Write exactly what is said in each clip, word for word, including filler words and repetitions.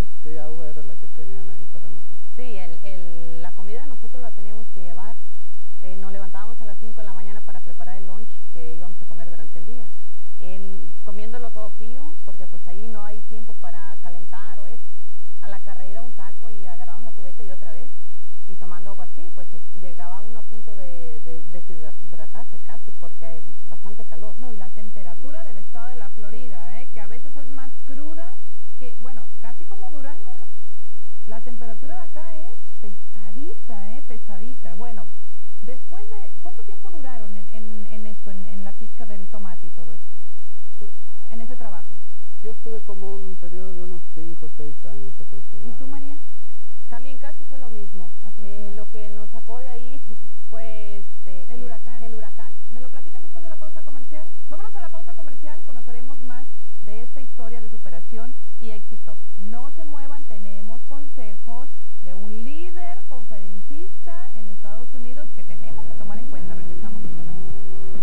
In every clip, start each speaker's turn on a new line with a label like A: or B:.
A: sí, sí, agua era la que tenían ahí para nosotros.
B: Sí, el, el, la comida nosotros la teníamos que llevar. Eh, nos levantábamos a las cinco de la mañana para preparar el lunch que íbamos a comer durante el día. En, comiéndolo todo frío, porque pues ahí no hay tiempo para calentar o eso. A la carrera un taco y agarramos la cubeta y otra vez. Y tomando agua así, pues llegaba uno a punto de, de deshidratarse casi, porque hay bastante calor.
C: No, y la temperatura del estado de la Florida, sí. ¿eh? Que a veces es más cruda que, bueno, casi como Durango, ¿no? La temperatura de acá es pesadita, ¿eh? Pesadita. Bueno, después de, ¿cuánto tiempo duraron en, en, en esto, en, en la pizca del tomate y todo esto? Pues, en ese trabajo.
A: Yo estuve como un periodo de unos cinco o seis años aproximadamente.
C: ¿Y tú, María?
B: También casi fue lo mismo. Eh, lo que nos sacó de ahí fue este,
C: el,
B: eh,
C: huracán.
B: el huracán.
C: ¿Me lo platicas después de la pausa comercial? Vámonos a la pausa comercial, conoceremos más de esta historia de superación y éxito. No se muevan, tenemos consejos de un líder conferencista en Estados Unidos que tenemos que tomar en cuenta. Regresamos a esta noche.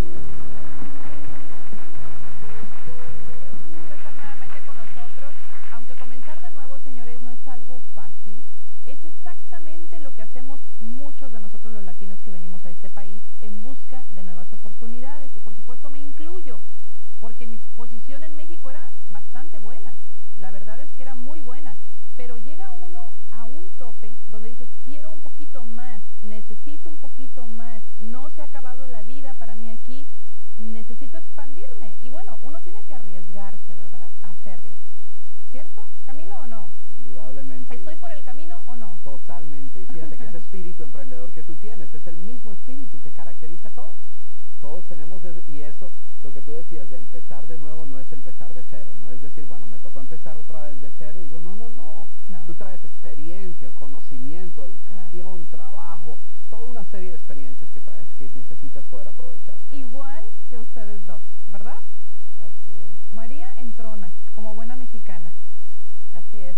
C: Estar nuevamente con nosotros, aunque comenzar de nuevo, señores, no es algo fácil. Es exactamente lo que hacemos muchos de nosotros los latinos que venimos a este país en busca de nuevas oportunidades, y por supuesto me incluyo, porque mi posición en México era bastante buena, la verdad es que era muy buena, pero llega uno a un tope donde dices, quiero un poquito más, necesito un poquito más, no se ha acabado la vida para mí aquí, necesito expandirme, y bueno, uno tiene que arriesgarse, ¿verdad?, a hacerlo, ¿cierto, Camilo, o no?
D: Indudablemente.
C: ¿Estoy por el camino o no?
D: Totalmente, y fíjate que ese espíritu emprendedor que tú tienes es el mismo espíritu que caracteriza a todos. Todos tenemos ese, y eso, lo que tú decías de empezar de nuevo no es empezar de cero, no es decir, bueno, me tocó empezar otra vez de cero, y digo, no, no, no, no. Tú traes experiencia, conocimiento, educación, claro, trabajo, toda una serie de experiencias que traes que necesitas poder aprovechar.
C: Igual que ustedes dos, ¿verdad?
A: Así es.
C: María entrona, como buena mexicana.
B: Así es.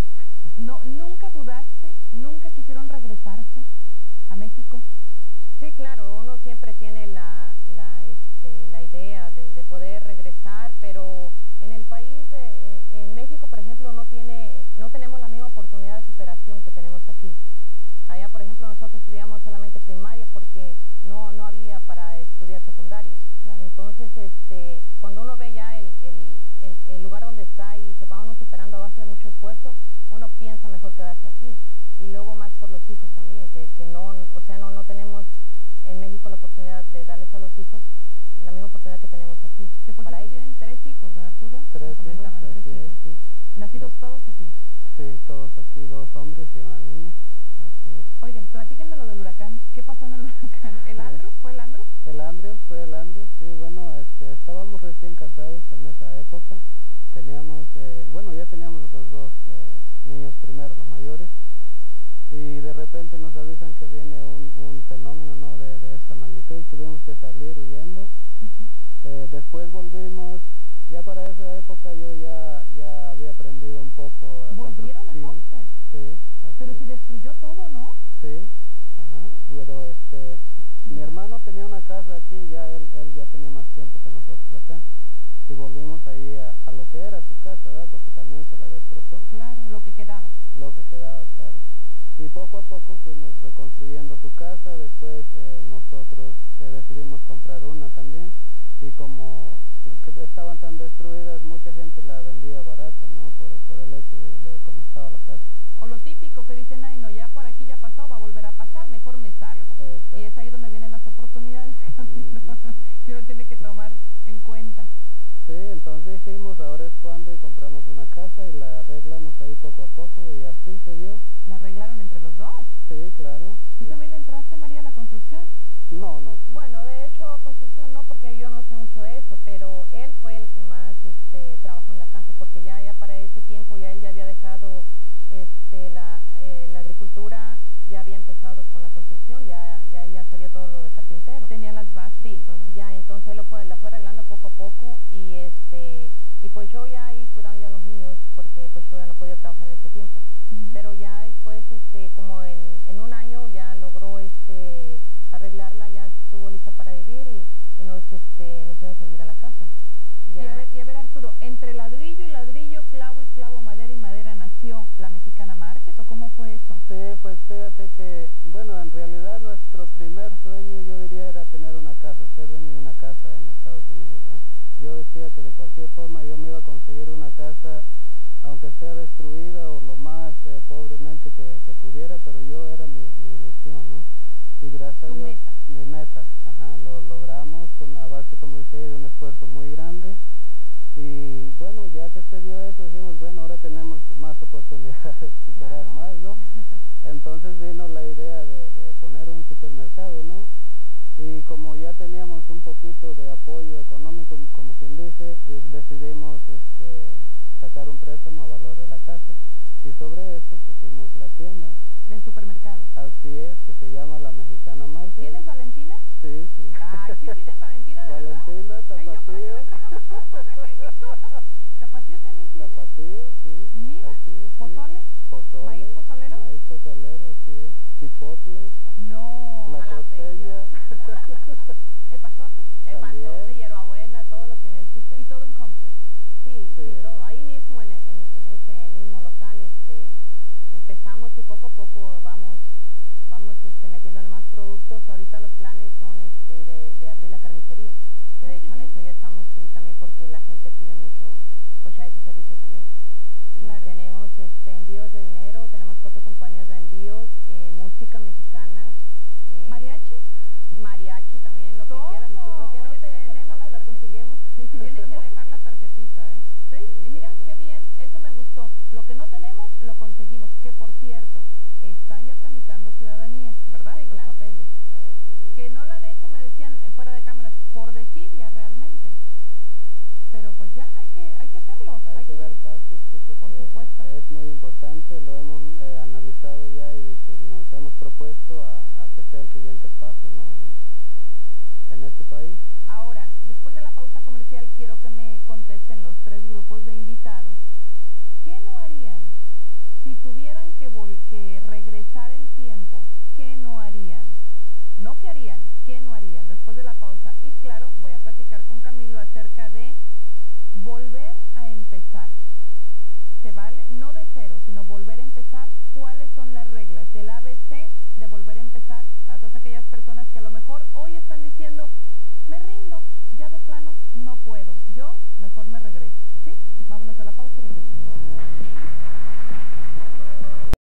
C: No, ¿nunca dudaste? ¿Nunca quisieron regresarse a México?
B: Sí, claro, uno siempre tiene la, la, este, la idea de, de poder regresar, pero en el país, de, en México, por ejemplo, no, tiene, no tenemos la misma oportunidad de superación que tenemos aquí. Allá, por ejemplo, nosotros estudiamos solamente primaria porque no, no había para estudiar secundaria. Claro. Entonces, este, cuando uno ve ya el, el, el, el lugar donde está y se va uno superando a base de mucho esfuerzo, uno piensa mejor quedarse aquí. Y luego más por los hijos también, que, que no, o sea, no, no tenemos en México la oportunidad de darles a los hijos la misma oportunidad que tenemos aquí.
C: Que por
B: para
C: cierto
B: ellos.
C: Tienen tres hijos, ¿verdad, Arturo?
A: Tres hijos,
C: tres
A: así
C: hijos.
A: es, sí.
C: ¿Nacidos
A: Dos.
C: todos aquí?
A: Sí, todos aquí, dos hombres y una niña, así es.
C: Oigan, platíquenme lo del huracán. ¿Qué pasó en el huracán? ¿El Andrew? ¿Fue el Andrew?
A: El Andrew, fue el Andrew, sí, bueno, este, estábamos recién casados en esa época, teníamos, eh, bueno, ya teníamos los dos eh, niños primero, los mayores, y de repente nos avisan que viene un, un fenómeno, ¿no?, de, de esa magnitud, tuvimos que salir huyendo. Uh-huh. eh, después volvimos, ya para esa época yo ya, ya había aprendido un poco a
C: ¿Volvieron a Homestead?
A: Sí, así.
C: Pero si destruyó todo, ¿no?
A: Sí, ajá, pero este, mi hermano tenía una casa aquí, ya él, él ya tenía más tiempo que nosotros acá, y volvimos ahí a, a lo que era su casa, ¿verdad?, porque también se la destrozó.
C: Claro, lo que quedaba.
A: Lo que quedaba, claro. Y poco a poco fuimos reconstruyendo su casa, después eh, nosotros eh, decidimos comprar una también, y como que estaban tan destruidas, mucha gente la vendía barata, ¿no?, por, por el hecho de, de cómo estaba la casa.
C: O lo típico que dicen, ay no, ya por aquí ya pasó, va a volver a pasar, mejor me salgo. Exacto. Y es ahí donde vienen las oportunidades, uh-huh, que uno tiene que tomar en cuenta.
A: Sí, entonces dijimos, ahora es cuando, y compramos una casa y la arreglamos ahí poco a poco, y así se dio.
C: ¿La arreglaron entre los dos?
A: Sí, claro.
C: ¿Tú
A: sí.
C: también le entraste, María, a la construcción?
A: No, no.
B: Bueno, de hecho, construcción no, porque yo no sé mucho de eso, pero él fue el que más este, trabajó en la casa, porque ya, ya para ese tiempo ya él ya había dejado este, la, eh, la agricultura, ya había empezado con la construcción, ya, ya, ya sabía todo lo de carpintero.
C: Tenía las bases.
B: Sí,
C: todo.
B: Ya, entonces él lo fue, la fue arreglando poco a poco, y este y pues yo ya ahí cuidando ya a los niños, porque pues yo ya no podía trabajar en ese tiempo. Uh-huh. Pero ya después, este, como en, en un año ya logró este arreglarla, ya estuvo lista para vivir, y, y nos, este, nos íbamos a vivir a la casa.
C: Ya. Y, a ver, y a ver, Arturo, entre ladrillo y ladrillo, clavo y clavo, madera y madera, nació eso?
A: Sí, pues fíjate que, bueno, en realidad nuestro primer sueño yo diría era tener una casa, ser dueño de una casa en Estados Unidos, ¿verdad? Yo decía que de cualquier forma yo me iba a conseguir una casa, aunque sea destruida o lo más eh, pobremente que, que pudiera, pero yo era mi, mi ilusión, ¿no? Y gracias a
C: Tu
A: Dios,
C: meta.
A: mi meta, ajá, lo logramos con a base, como decía, de un esfuerzo muy grande. Y bueno, ya que se dio eso, dijimos, bueno, ahora tenemos más oportunidades de superar
C: Claro.
A: más, ¿no? Entonces vino la idea de, de poner un supermercado, ¿no? Y como ya teníamos un poquito de apoyo económico, como quien dice, de- decidimos este, sacar un préstamo a valor de la casa. Y sobre eso pusimos la tienda.
C: Del supermercado.
A: Así es, que se llama La Mexicana Market.
C: ¿Tienes Valentina?
A: Sí, sí.
C: Ay, ¿sí tienes Valentina de verdad?
A: Valentina,
C: Ay, yo para qué
A: Tapatío.
C: me traigo los grupos de México. ¿Tapatío también tiene?
A: Tapatío, sí.
C: Mira,
A: así es, sí.
C: pozole.
A: Pozole.
C: ¿Maíz pozolero?
A: Maíz pozolero, así es. Chipotle.
C: No.
A: La
B: jalapeño.
A: costeña.
C: ¿Epazote?
B: El
A: También.
B: pasote, hierbabuena, todo lo que necesites.
C: Y todo en Comfort.
B: Sí,
A: Sí,
B: sí,
A: eso
B: todo. Ahí
A: sí.
B: mismo en, en, en ese mismo local este, empezamos y poco a poco vamos vamos este, metiéndole más productos. Ahorita los planes son este, de, de abrir la carnicería, que de
C: Ay, qué
B: hecho en
C: bien.
B: eso ya estamos, sí, también porque la gente pide mucho pues ya ese servicio también. Y
C: Claro.
B: tenemos este, envíos de dinero, tenemos cuatro compañías de envíos, eh, música mexicana. eh,
C: ¿Mariachi?
B: Mariachi también, lo que
C: Todo.
B: quieras. Lo que no
C: Oye, tienen que
B: tenemos
C: dejar
B: se
C: la
B: lo conseguimos.
C: Tienen que dejar la tarjetita, ¿eh? Sí.
A: Sí,
C: Y mira,
A: cómo no.
C: qué bien, eso me gustó. Lo que no tenemos, lo conseguimos. Que por cierto, están ya tramitando ciudadanía, ¿verdad?
B: Sí,
C: Los
B: claro.
C: papeles.
A: Así es.
C: Que no lo han hecho, me decían eh, fuera de cámaras, por desidia realmente. Pero pues ya, hay que, hay que hacerlo.
A: Hay que dar pasos, sí, porque
C: Por supuesto.
A: eh, es muy importante, lo hemos eh, analizado ya y, y nos hemos propuesto a, a que sea el siguiente paso, ¿no? En, en este país.
C: Ahora, después de la pausa comercial, quiero que me contesten los tres grupos de invitados. ¿Qué no harían si tuvieran que, vol- que regresar el tiempo? ¿Qué no harían? No qué harían, ¿qué no harían? Después de la pausa. Y claro, voy a platicar con Camilo acerca de volver a empezar. ¿Se vale? No de cero, sino volver a empezar. ¿Cuáles son las reglas del A B C de volver a empezar? Para todas aquellas personas que a lo mejor hoy están diciendo, me rindo, ya de plano no puedo, yo mejor me regreso.